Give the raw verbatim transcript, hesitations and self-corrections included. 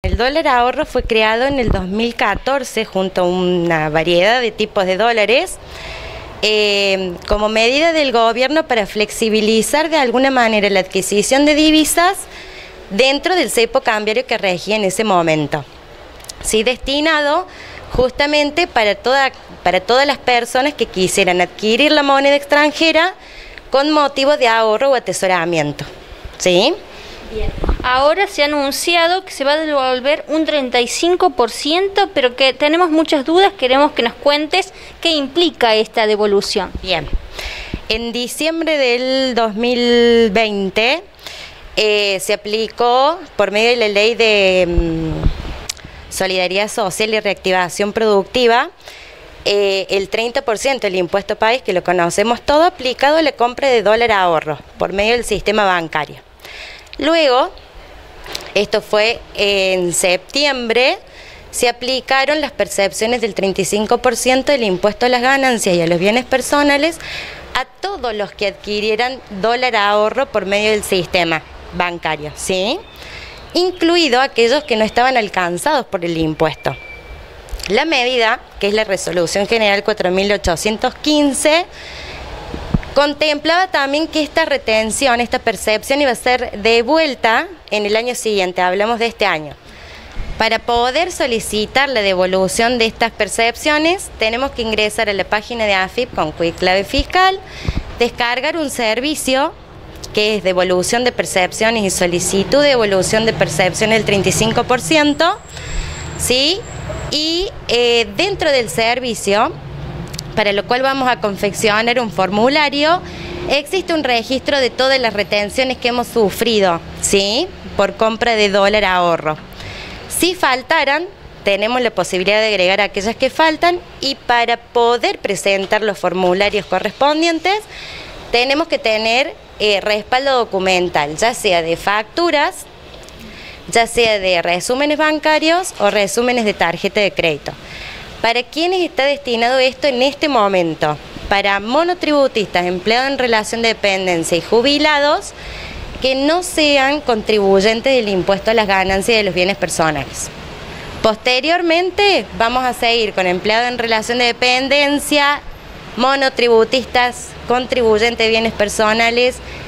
El dólar ahorro fue creado en el dos mil catorce junto a una variedad de tipos de dólares eh, como medida del gobierno para flexibilizar de alguna manera la adquisición de divisas dentro del cepo cambiario que regía en ese momento. Sí, destinado justamente para, toda, para todas las personas que quisieran adquirir la moneda extranjera con motivo de ahorro o atesoramiento. ¿Sí? Bien. Ahora se ha anunciado que se va a devolver un treinta y cinco por ciento, pero que tenemos muchas dudas, queremos que nos cuentes qué implica esta devolución. Bien. En diciembre del dos mil veinte eh, se aplicó por medio de la ley de mmm, Solidaridad Social y Reactivación Productiva eh, el treinta por ciento del impuesto país, que lo conocemos todo, aplicado a la compra de dólar ahorro por medio del sistema bancario. Luego, esto fue en septiembre, se aplicaron las percepciones del treinta y cinco por ciento del impuesto a las ganancias y a los bienes personales a todos los que adquirieran dólar ahorro por medio del sistema bancario, ¿sí? Incluido aquellos que no estaban alcanzados por el impuesto. La medida, que es la Resolución General cuatro mil ochocientos quince, contemplaba también que esta retención, esta percepción iba a ser devuelta en el año siguiente, hablamos de este año. Para poder solicitar la devolución de estas percepciones, tenemos que ingresar a la página de A F I P con Quick Clave Fiscal, descargar un servicio que es devolución de percepciones y solicitud de devolución de percepción del treinta y cinco por ciento, ¿sí? Y eh, dentro del servicio, para lo cual vamos a confeccionar un formulario, existe un registro de todas las retenciones que hemos sufrido, ¿sí? Por compra de dólar ahorro. Si faltaran, tenemos la posibilidad de agregar aquellas que faltan, y para poder presentar los formularios correspondientes, tenemos que tener eh, respaldo documental, ya sea de facturas, ya sea de resúmenes bancarios o resúmenes de tarjeta de crédito. ¿Para quiénes está destinado esto en este momento? Para monotributistas, empleados en relación de dependencia y jubilados que no sean contribuyentes del impuesto a las ganancias de los bienes personales. Posteriormente vamos a seguir con empleados en relación de dependencia, monotributistas, contribuyentes de bienes personales